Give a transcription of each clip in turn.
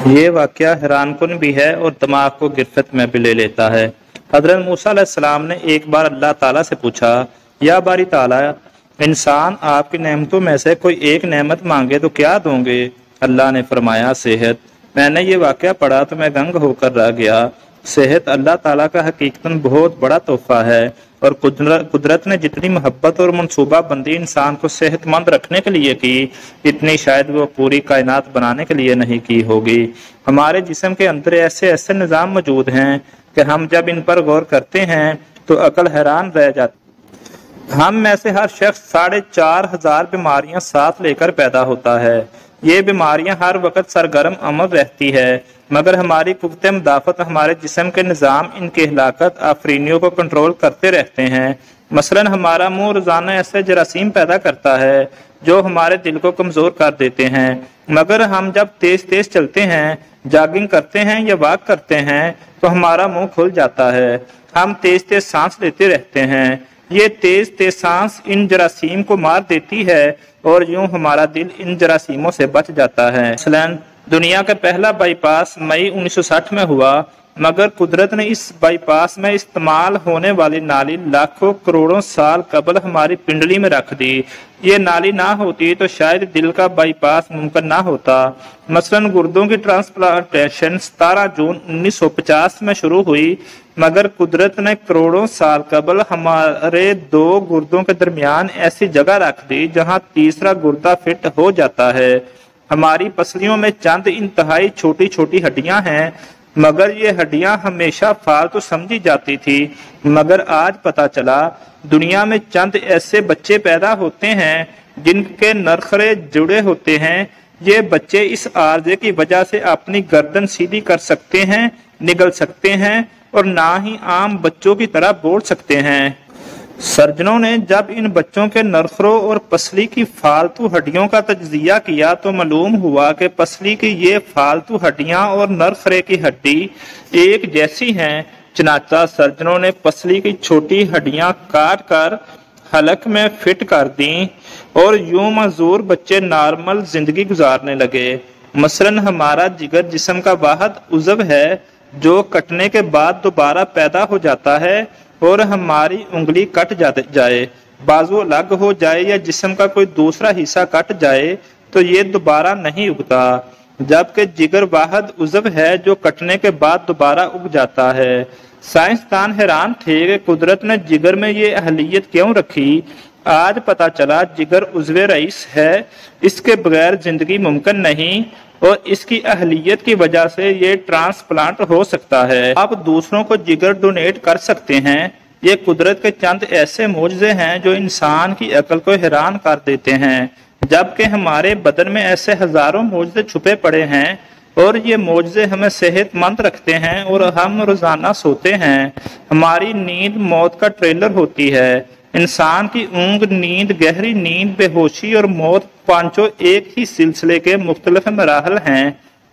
یہ واقعہ حیران کن بھی ہے اور دماغ کو گرفت میں بھی لے لیتا ہے۔ حضرت موسیٰ علیہ السلام نے ایک بار اللہ تعالیٰ سے پوچھا، یا باری تعالیٰ، انسان آپ کی نعمتوں میں سے کوئی ایک نعمت مانگے تو کیا دوں گے؟ اللہ نے فرمایا، صحت۔ میں نے یہ واقعہ پڑھا تو میں دنگ ہو کر رہ گیا۔ صحت اللہ تعالیٰ کا حقیقتاً بہت بڑا تحفہ ہے، اور قدرت نے جتنی محبت اور منصوبہ بندی انسان کو صحت مند رکھنے کے لیے کی، اتنی شاید وہ پوری کائنات بنانے کے لیے نہیں کی ہوگی۔ ہمارے جسم کے اندر ایسے نظام موجود ہیں کہ ہم جب ان پر غور کرتے ہیں تو عقل حیران رہ جاتی۔ ہم میں سے ہر شخص 4,500 بیماریاں ساتھ لے کر پیدا ہوتا ہے۔ یہ بیماریاں ہر وقت سرگرم عمل رہتی ہے، مگر ہماری قوت مدافعت ہمارے جسم کے نظام ان کے ہلاکت آفرینیوں کو کنٹرول کرتے رہتے ہیں۔ مثلا ہمارا منہ روزانہ ایسے جراثیم پیدا کرتا ہے جو ہمارے دل کو کمزور کر دیتے ہیں، مگر ہم جب تیز چلتے ہیں، جاگنگ کرتے ہیں یا واک کرتے ہیں تو ہمارا منہ کھل جاتا ہے۔ ہم تیز سانس لیتے رہتے ہیں، یہ تیز سانس ان جراثیم کو مار دیتی ہے اور یوں ہمارا دل ان جراثیموں سے بچ جاتا ہے۔ مثلا دنیا کا پہلا بائی پاس مئی 1960 میں ہوا، مگر قدرت نے اس بائی پاس میں استعمال ہونے والی نالی لاکھوں کروڑوں سال قبل ہماری پنڈلی میں رکھ دی۔ یہ نالی نہ ہوتی تو شاید دل کا بائی پاس ممکن نہ ہوتا۔ مثلا گردوں کی ٹرانسپلانٹیشن 17 جون 1950 میں شروع ہوئی، مگر قدرت نے کروڑوں سال قبل ہمارے 2 گردوں کے درمیان ایسی جگہ رکھ دی جہاں تیسرا گردہ فٹ ہو جاتا ہے۔ ہماری پسلیوں میں چند انتہائی چھوٹی ہڈیاں ہیں، مگر یہ ہڈیاں ہمیشہ فالتو سمجھی جاتی تھی، مگر آج پتہ چلا دنیا میں چند ایسے بچے پیدا ہوتے ہیں جن کے نرخرے جڑے ہوتے ہیں۔ یہ بچے اس عارضے کی وجہ سے اپنی گردن سیدھی کر سکتے ہیں، نگل سکتے ہیں اور نہ ہی عام بچوں کی طرح بول سکتے ہیں۔ سرجنوں نے جب ان بچوں کے نرخروں اور پسلی کی فالتو ہڈیوں کا تجزیہ کیا تو معلوم ہوا کہ پسلی کی یہ فالتو ہڈیاں اور نرخرے کی ہڈی ایک جیسی ہیں۔ چنانچہ سرجنوں نے پسلی کی چھوٹی ہڈیاں کاٹ کر حلق میں فٹ کر دیں اور یوں معذور بچے نارمل زندگی گزارنے لگے۔ مثلا ہمارا جگر جسم کا واحد عضو ہے جو کٹنے کے بعد دوبارہ پیدا ہو جاتا ہے، اور ہماری انگلی کٹ جائے، بازو الگ ہو جائے یا جسم کا کوئی دوسرا حصہ کٹ جائے تو یہ دوبارہ نہیں اگتا، جبکہ جگر واحد عضو ہے جو کٹنے کے بعد دوبارہ اگ جاتا ہے۔ سائنسدان حیران تھے کہ قدرت نے جگر میں یہ اہلیت کیوں رکھی۔ آج پتہ چلا جگر عضو رئیس ہے، اس کے بغیر زندگی ممکن نہیں، اور اس کی اہلیت کی وجہ سے یہ ٹرانسپلانٹ ہو سکتا ہے۔ آپ دوسروں کو جگر ڈونیٹ کر سکتے ہیں۔ یہ قدرت کے چند ایسے معجزے ہیں جو انسان کی عقل کو حیران کر دیتے ہیں، جبکہ ہمارے بدن میں ایسے ہزاروں معجزے چھپے پڑے ہیں، اور یہ معجزے ہمیں صحت مند رکھتے ہیں اور ہم روزانہ سوتے ہیں۔ ہماری نیند موت کا ٹریلر ہوتی ہے۔ انسان کی اونگ، نیند، گہری نیند، بے ہوشی اور موت پانچوں ایک ہی سلسلے کے مختلف مراحل ہیں۔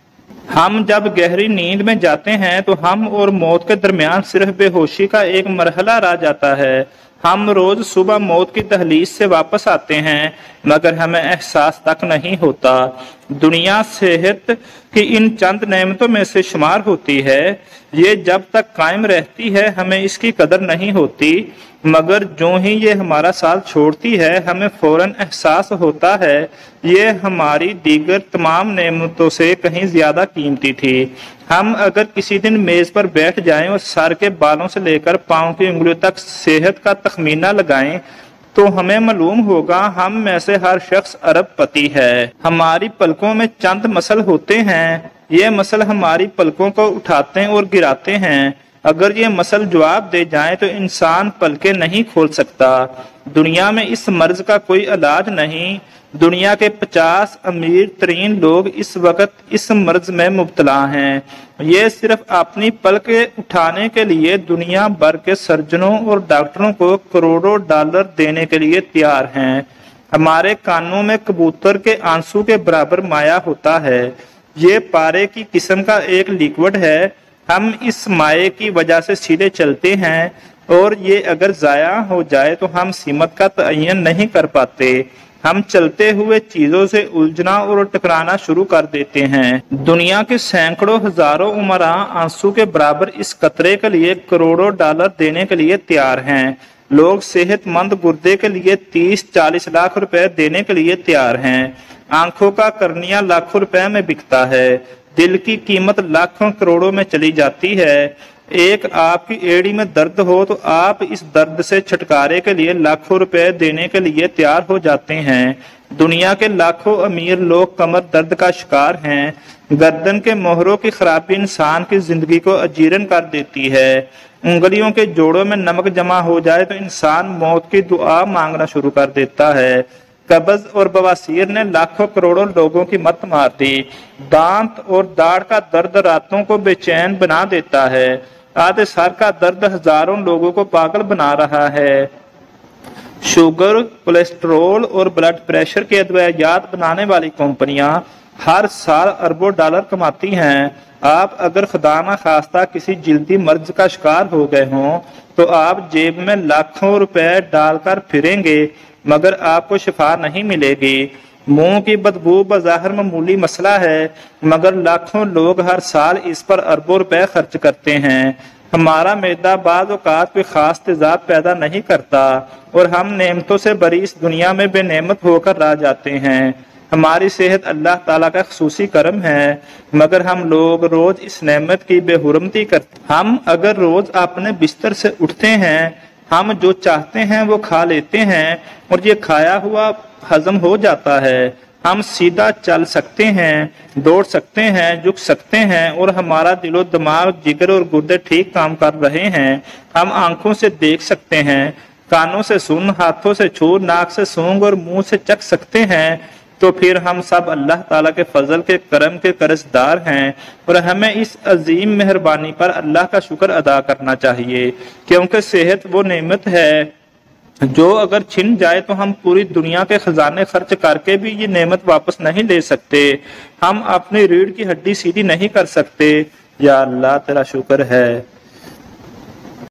ہم جب گہری نیند میں جاتے ہیں تو ہم اور موت کے درمیان صرف بے ہوشی کا ایک مرحلہ رہ جاتا ہے۔ ہم روز صبح موت کی دہلیز سے واپس آتے ہیں، مگر ہمیں احساس تک نہیں ہوتا۔ دنیا صحت کی ان چند نعمتوں میں سے شمار ہوتی ہے۔ یہ جب تک قائم رہتی ہے ہمیں اس کی قدر نہیں ہوتی، مگر جو ہی یہ ہمارا ساتھ چھوڑتی ہے ہمیں فوراً احساس ہوتا ہے یہ ہماری دیگر تمام نعمتوں سے کہیں زیادہ قیمتی تھی۔ ہم اگر کسی دن میز پر بیٹھ جائیں اور سر کے بالوں سے لے کر پاؤں کی انگلیوں تک صحت کا تخمینہ لگائیں تو ہمیں معلوم ہوگا ہم میں سے ہر شخص ارب پتی ہے۔ ہماری پلکوں میں چند مسل ہوتے ہیں، یہ مسل ہماری پلکوں کو اٹھاتے اور گراتے ہیں۔ اگر یہ مسل جواب دے جائیں تو انسان پلکیں نہیں کھول سکتا۔ دنیا میں اس مرض کا کوئی علاج نہیں۔ دنیا کے 50 امیر ترین لوگ اس وقت اس مرض میں مبتلا ہیں۔ یہ صرف اپنی پلکیں اٹھانے کے لیے دنیا بھر کے سرجنوں اور ڈاکٹروں کو کروڑوں ڈالر دینے کے لیے تیار ہیں۔ ہمارے کانوں میں کبوتر کے آنسو کے برابر مایع ہوتا ہے۔ یہ پارے کی قسم کا ایک لیکوڈ ہے۔ ہم اس مائع کی وجہ سے سیدھے چلتے ہیں، اور یہ اگر ضائع ہو جائے تو ہم سمت کا تعین نہیں کر پاتے۔ ہم چلتے ہوئے چیزوں سے الجھنا اور ٹکرانا شروع کر دیتے ہیں۔ دنیا کے سینکڑوں ہزاروں عمراء آنسو کے برابر اس قطرے کے لیے کروڑوں ڈالر دینے کے لیے تیار ہیں۔ لوگ صحت مند گردے کے لیے 30-40 لاکھ روپے دینے کے لیے تیار ہیں۔ آنکھوں کا کرنیا لاکھوں روپے میں بکتا ہے۔ دل کی قیمت لاکھوں کروڑوں میں چلی جاتی ہے۔ ایک آپ کی ایڑی میں درد ہو تو آپ اس درد سے چھٹکارے کے لیے لاکھوں روپے دینے کے لیے تیار ہو جاتے ہیں۔ دنیا کے لاکھوں امیر لوگ کمر درد کا شکار ہیں۔ گردن کے موہروں کی خرابی انسان کی زندگی کو اجیرن کر دیتی ہے۔ انگلیوں کے جوڑوں میں نمک جمع ہو جائے تو انسان موت کی دعا مانگنا شروع کر دیتا ہے۔ قبض اور بواسیر نے لاکھوں کروڑوں لوگوں کی مت مار دی۔ دانت اور داڑھ کا درد راتوں کو بے چین بنا دیتا ہے۔ آدھے سر کا درد ہزاروں لوگوں کو پاگل بنا رہا ہے۔ شوگر، کولیسٹرول اور بلڈ پریشر کے ادویات بنانے والی کمپنیاں ہر سال اربوں ڈالر کماتی ہیں۔ آپ اگر خدا نہ خواستہ کسی جلدی مرض کا شکار ہو گئے ہوں تو آپ جیب میں لاکھوں روپے ڈال کر پھریں گے مگر آپ کو شفا نہیں ملے گی۔ منہ کی بدبو بظاہر معمولی مسئلہ ہے مگر لاکھوں لوگ ہر سال اس پر اربوں روپے خرچ کرتے ہیں۔ ہمارا معدہ بعض اوقات کوئی خاص تیزاب پیدا نہیں کرتا اور ہم نعمتوں سے بری اس دنیا میں بے نعمت ہو کر رہ جاتے ہیں۔ ہماری صحت اللہ تعالیٰ کا خصوصی کرم ہے مگر ہم لوگ روز اس نعمت کی بے حرمتی کرتے ہیں۔ ہم اگر روز اپنے بستر سے اٹھتے ہیں ہم جو چاہتے ہیں وہ کھا لیتے ہیں اور یہ کھایا ہوا ہضم ہو جاتا ہے۔ ہم سیدھا چل سکتے ہیں، دوڑ سکتے ہیں، جھک سکتے ہیں اور ہمارا دل و دماغ، جگر اور گردے ٹھیک کام کر رہے ہیں۔ ہم آنکھوں سے دیکھ سکتے ہیں، کانوں سے سن، ہاتھوں سے چھو، ناک سے سونگھ اور منہ سے چکھ سکتے ہیں۔ تو پھر ہم سب اللہ تعالیٰ کے فضل کے کرم کے قرضدار ہیں اور ہمیں اس عظیم مہربانی پر اللہ کا شکر ادا کرنا چاہیے کیونکہ صحت وہ نعمت ہے جو اگر چھن جائے تو ہم پوری دنیا کے خزانے خرچ کر کے بھی یہ نعمت واپس نہیں لے سکتے۔ ہم اپنی ریڑھ کی ہڈی سیدھی نہیں کر سکتے۔ یا اللہ تیرا شکر ہے